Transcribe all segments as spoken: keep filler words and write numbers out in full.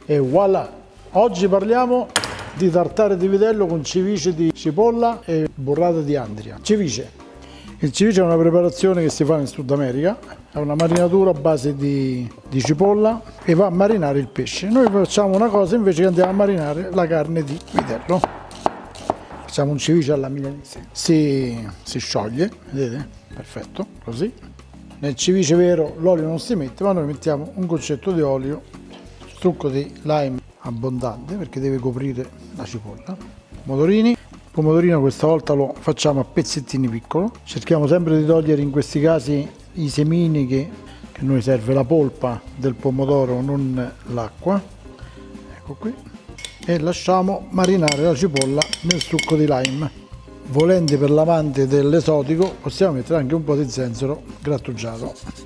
E voilà! Oggi parliamo di tartare di vitello con ceviche di cipolla e burrata di Andria. Ceviche. Il ceviche è una preparazione che si fa in Sud America, è una marinatura a base di, di cipolla e va a marinare il pesce. Noi facciamo una cosa invece che andiamo a marinare la carne di vitello. Facciamo un ceviche alla milanese. Si, si scioglie, vedete? Perfetto, così. Nel ceviche vero l'olio non si mette, ma noi mettiamo un goccetto di olio, succo di lime abbondante perché deve coprire la cipolla. Pomodorini. Il pomodorino questa volta lo facciamo a pezzettini piccoli. Cerchiamo sempre di togliere in questi casi i semini che, che a noi serve la polpa del pomodoro, non l'acqua. Ecco qui. E lasciamo marinare la cipolla nel succo di lime. Volendo per l'amante dell'esotico possiamo mettere anche un po' di zenzero grattugiato,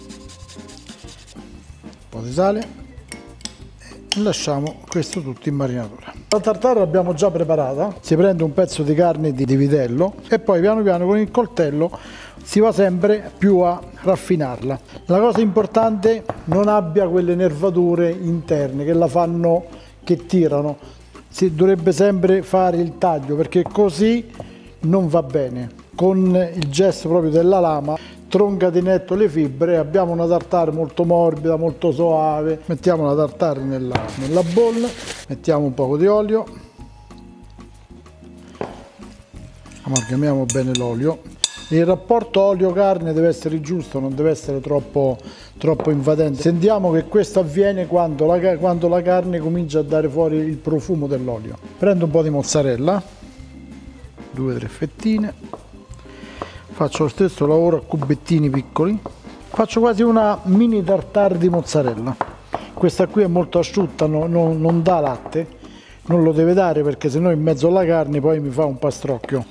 un po' di sale e lasciamo questo tutto in marinatura. La tartare l'abbiamo già preparata, si prende un pezzo di carne di vitello e poi piano piano con il coltello si va sempre più a raffinarla. La cosa importante, non abbia quelle nervature interne che la fanno, che tirano, si dovrebbe sempre fare il taglio perché così non va bene. Con il gesto proprio della lama tronca di netto le fibre e abbiamo una tartare molto morbida, molto soave. Mettiamo la tartare nella, nella bolla, mettiamo un po' di olio, amalgamiamo bene l'olio. Il rapporto olio-carne deve essere giusto, non deve essere troppo, troppo invadente. Sentiamo che questo avviene quando la, quando la carne comincia a dare fuori il profumo dell'olio. Prendo un po' di mozzarella, due o tre fettine. Faccio lo stesso lavoro a cubettini piccoli, faccio quasi una mini tartare di mozzarella. Questa qui è molto asciutta, no, no, non dà latte, non lo deve dare perché sennò in mezzo alla carne poi mi fa un pastrocchio.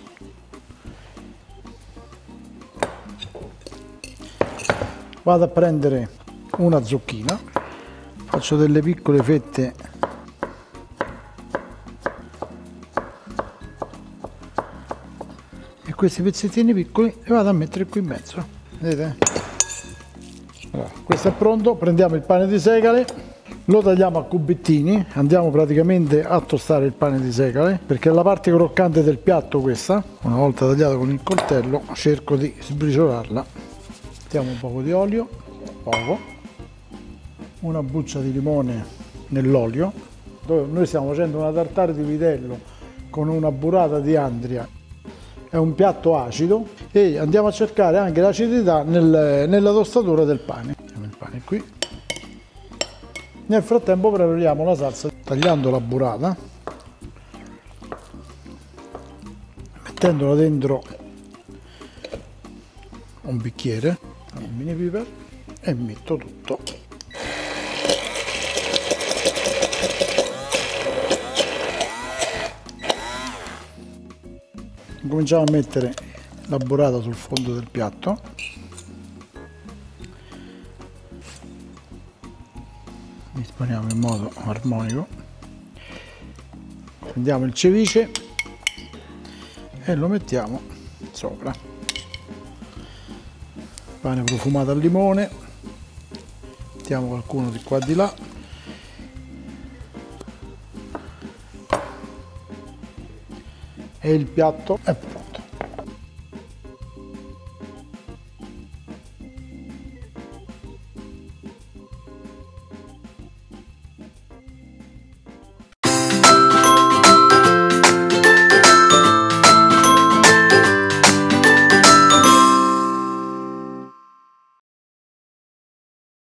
Vado a prendere una zucchina, faccio delle piccole fette questi pezzettini piccoli e vado a mettere qui in mezzo, vedete? Allora, questo è pronto, prendiamo il pane di segale, lo tagliamo a cubettini, andiamo praticamente a tostare il pane di segale perché è la parte croccante del piatto questa. Una volta tagliata con il coltello cerco di sbriciolarla. Mettiamo un po' di olio, poco, una buccia di limone nell'olio. Noi stiamo facendo una tartare di vitello con una burrata di Andria. È un piatto acido e andiamo a cercare anche l'acidità nel, nella tostatura del pane. Mettiamo il pane qui. Nel frattempo prepariamo la salsa tagliando la burrata, mettendola dentro un bicchiere, un mini piper e metto tutto. Cominciamo a mettere la burrata sul fondo del piatto, disponiamo in modo armonico, prendiamo il ceviche e lo mettiamo sopra, pane profumato al limone, mettiamo qualcuno di qua e di là. E il piatto è pronto.